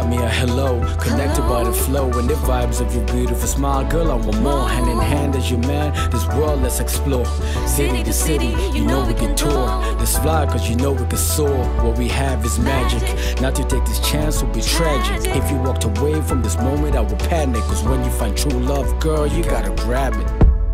got me a hello, connected by the flow and the vibes of your beautiful smile. Girl, I want more, hand in hand as your man. This world, let's explore. City to city, you know we can tour. Let's fly, cause you know we can soar. What we have is magic. Not to take this chance will be tragic. If you walked away from this moment, I will panic. Cause when you find true love, girl, you gotta grab it.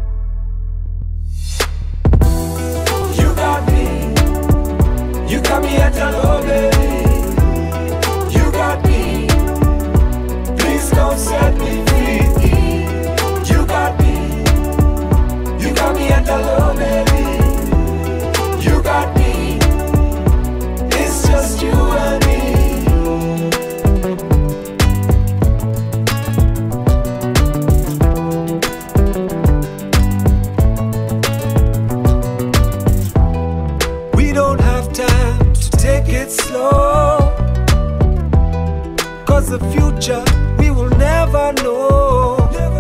You got me. You got me at hello, baby. You got me. Please come set me free. You got me. You got me at hello, baby. You got me. It's just you and me. We don't have time to take it slow, cause the future we will never know.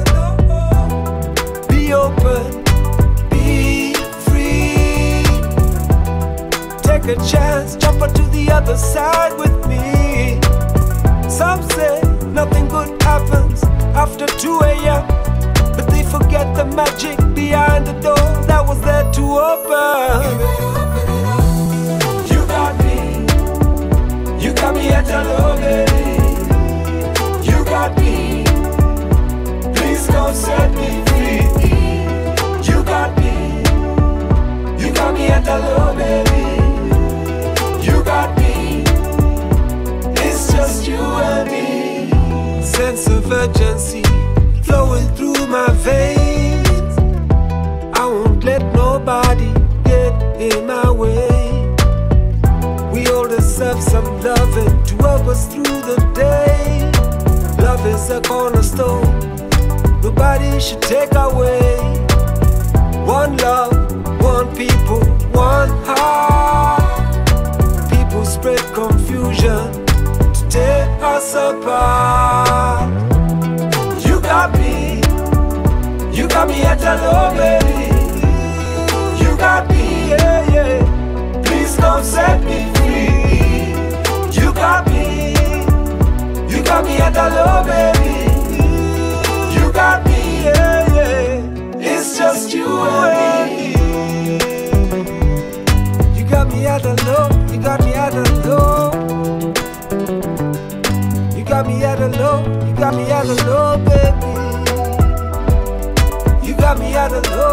Be open, be free. Take a chance, jump onto the other side with me. Some say nothing good happens after 2 a.m., but they forget the magic behind the door that was there to open. You got me. You got me at hello, baby. You got me. Please come set me free. You got me. You got me at hello, baby. You got me. It's just you and me. Sense of urgency flowing through my veins. I won't let nobody get in my way. We all deserve some loving to help us through the day. Love is a cornerstone, nobody should take away. One love, one people, one heart. People spread confusion to tear us apart. You got me. You got me at hello, baby. You got me, yeah, yeah. Please come set me free. You got me. You got me at hello, baby. You got me, yeah, yeah. It's just you and me. You got me at hello. You got me at hello. You got me at hello. You got me at hello, baby. You got me at hello.